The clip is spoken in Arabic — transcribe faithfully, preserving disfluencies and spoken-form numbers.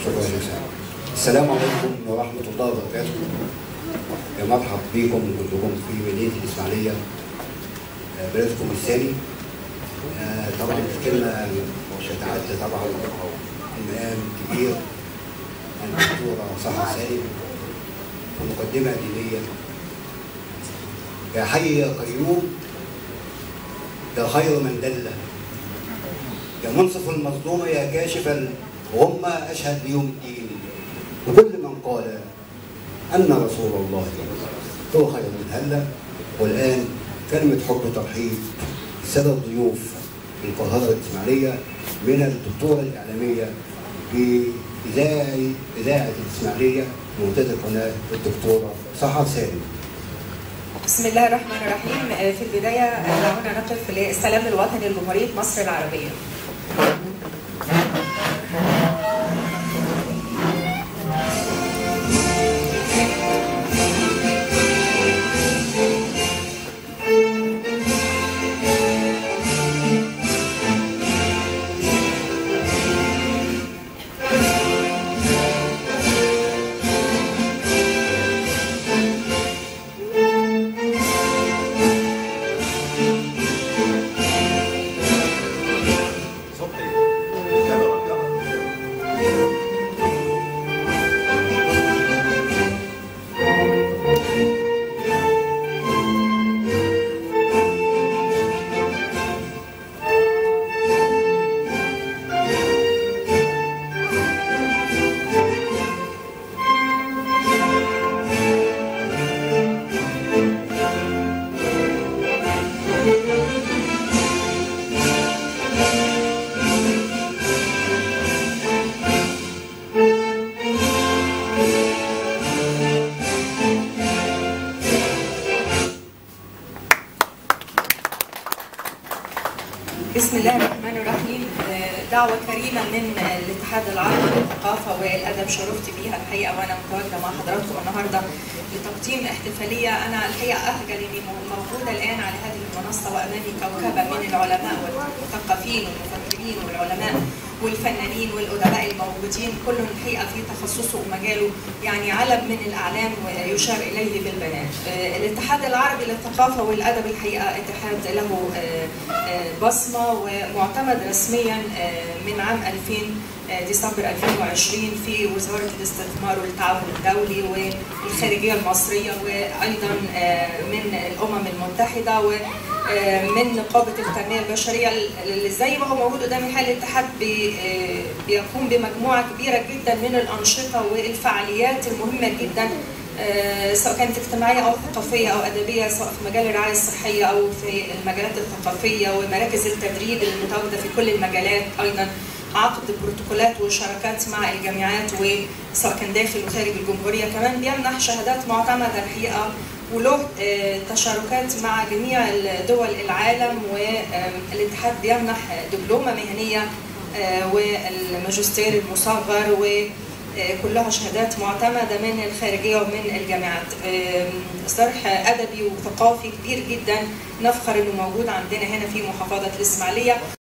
شكرا جزيلا. السلام عليكم ورحمة الله وبركاته. يا مرحب بكم كلكم في مدينة الإسماعيلية بلدكم الثاني. طبعا الكلمة مش هتعدى طبعا المقام كبير الدكتورة سحر سالم في مقدمة دينية. يا حي يا قيوم يا خير من دل، يا منصف المظلوم يا كاشف الغمة أشهد بيوم الدين، وكل من قال أن رسول الله هو خير من هلة. والآن كلمة حب ترحيب السادة الضيوف في القاهرة الإسماعيلية من الدكتورة الإعلامية في إذاعة إذاعة الإسماعيلية منتدى القناة الدكتورة سحر سالم. بسم الله الرحمن الرحيم. في البداية دعونا نقف للسلام الوطني لجمهورية مصر العربية. بسم الله الرحمن الرحيم. دعوة كريمة من الاتحاد العربي للثقافة والأدب شرفت بيها الحقيقة وأنا متواجدة مع حضراتكم النهاردة لتقديم احتفالية. أنا الحقيقة أخجل إني موجودة الآن على هذه المنصة وأمامي كوكبة من العلماء والمثقفين والمفكرين والعلماء والفنانين والأدباء الموجودين، كل الحقيقة في تخصصه ومجاله، يعني علم من الأعلام ويشار إليه بالبنات. الاتحاد العربي للثقافة والأدب الحقيقة اتحاد له بصمة ومعتمد رسميا من عام ألفين ديسمبر ألفين وعشرين في وزارة الاستثمار والتعاون الدولي والخارجية المصرية، وأيضا من الأمم المتحدة ومن نقابة التنمية البشرية. زي ما هو موجود قدامي حال الاتحاد بيقوم بمجموعة كبيرة جدا من الأنشطة والفعاليات المهمة جدا، سواء كانت اجتماعية أو ثقافية أو أدبية، سواء في مجال الرعاية الصحية أو في المجالات الثقافية ومراكز التدريب المتواجدة في كل المجالات. أيضا عقد بروتوكولات وشراكات مع الجامعات وسواء كان داخل وخارج الجمهورية. كمان بيمنح شهادات معتمدة الحقيقة وله تشاركات مع جميع دول العالم، والاتحاد بيمنح دبلومة مهنية والماجستير المصغر وكلها شهادات معتمدة من الخارجية ومن الجامعات. صرح أدبي وثقافي كبير جدا نفخر إنه موجود عندنا هنا في محافظة الإسماعيلية.